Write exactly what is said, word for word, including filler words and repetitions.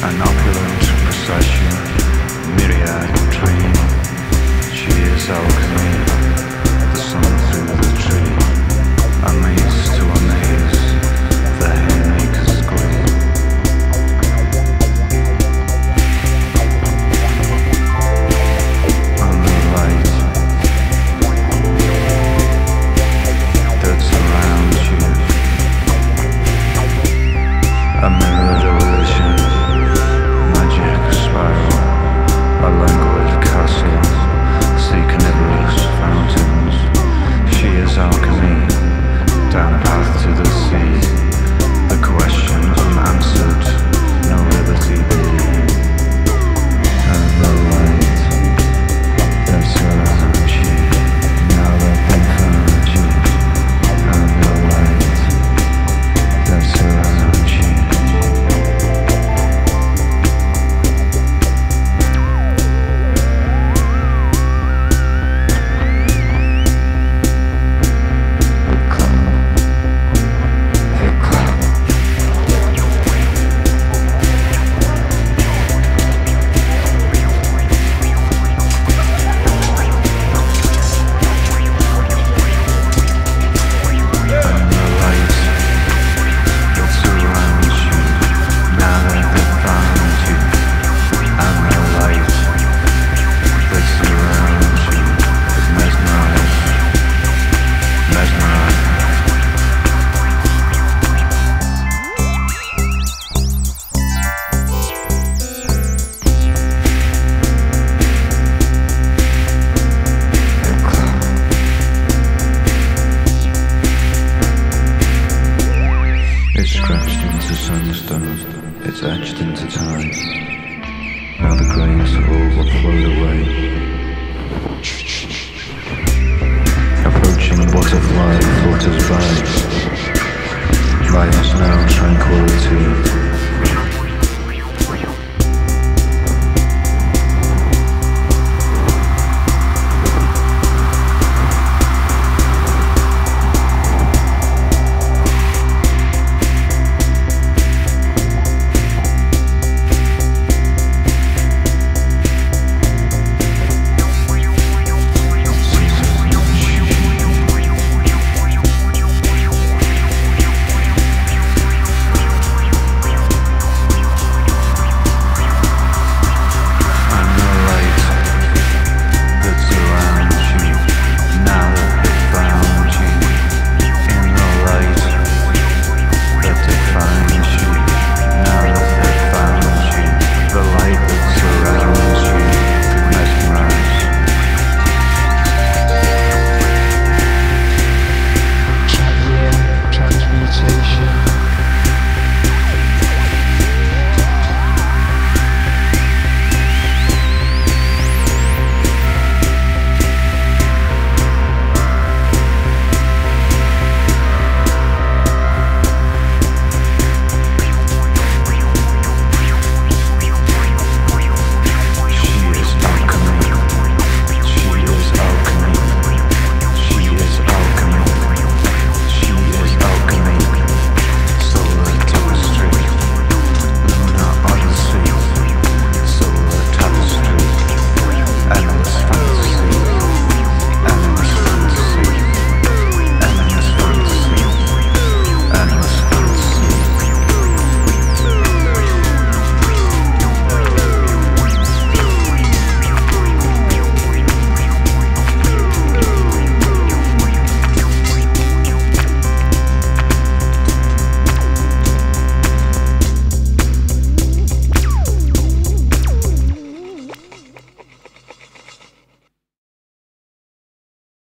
An opulent procession, myriad dream. She is alchemy, the sun through the tree. Amaze to amaze, the haymaker's gleam. On the light that's around you, a mirrored illusion, magic spiral, a languid castle, sea carnivorous fountains. She is alchemy, down a path to the sea, the question unanswered, no liberty be. And the light that's around you, now that they found you. And the light that's around you. It's scratched into sandstone, it's etched into time. Now the grains have all flowed away. Approaching butterfly flutters by. Life's now tranquility.